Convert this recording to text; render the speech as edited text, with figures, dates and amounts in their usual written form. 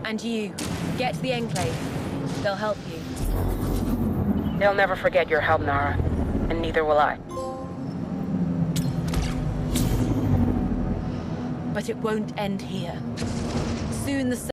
And you, get to the Enclave. They'll help you. They'll never forget your help, Nara. And neither will I. But it won't end here. Soon the